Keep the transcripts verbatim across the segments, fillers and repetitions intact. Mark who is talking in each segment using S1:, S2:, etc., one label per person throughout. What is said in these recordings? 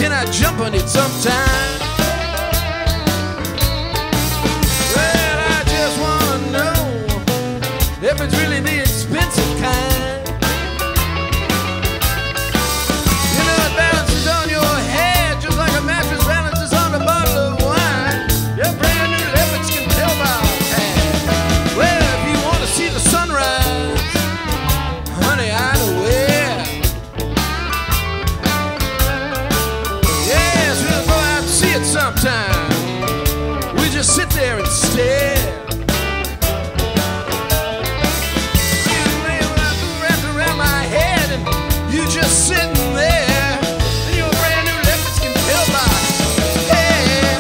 S1: Can I jump on it sometime? Well, I just wanna know if it's really the expensive kind. You know it balances on your head just like a mattress balances on a bottle of wine. Your brand new Leopard skin tail box hat. Well, if you wanna see the sunrise, honey, I know where. Yes, we'll go out and see it sometime. We just sit there and stare. Wrapped around my head, and you just sitting there in your brand new Leopard skin tail box. Yeah.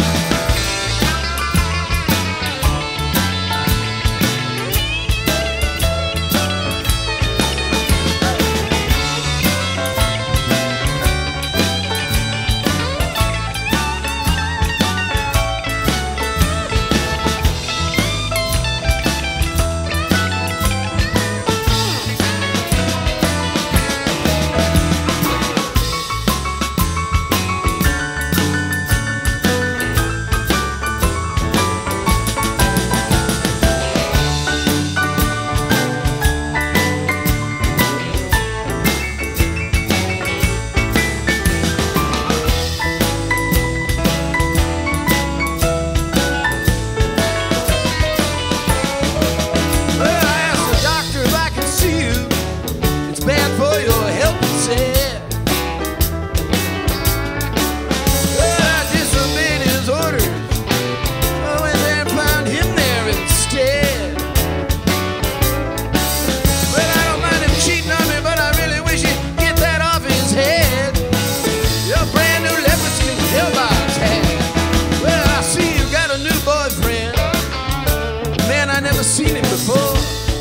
S1: Seen him before.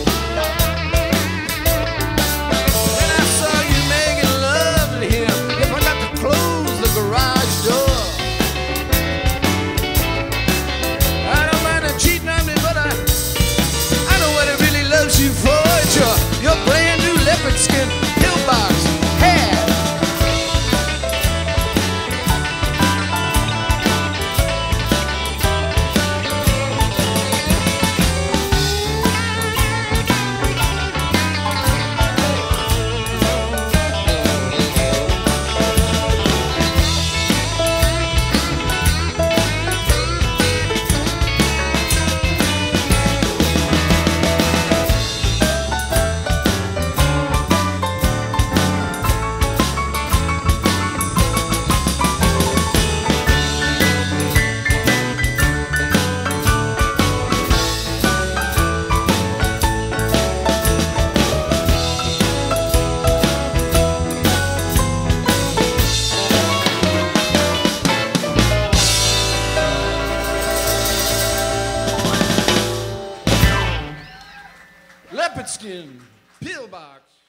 S1: And I saw you making love to him. You forgot to close the garage door. I don't mind him cheating on me, but I I know what he really loves you for. It's your, your brand new leopard skin pillbox hat. Leopard skin pillbox.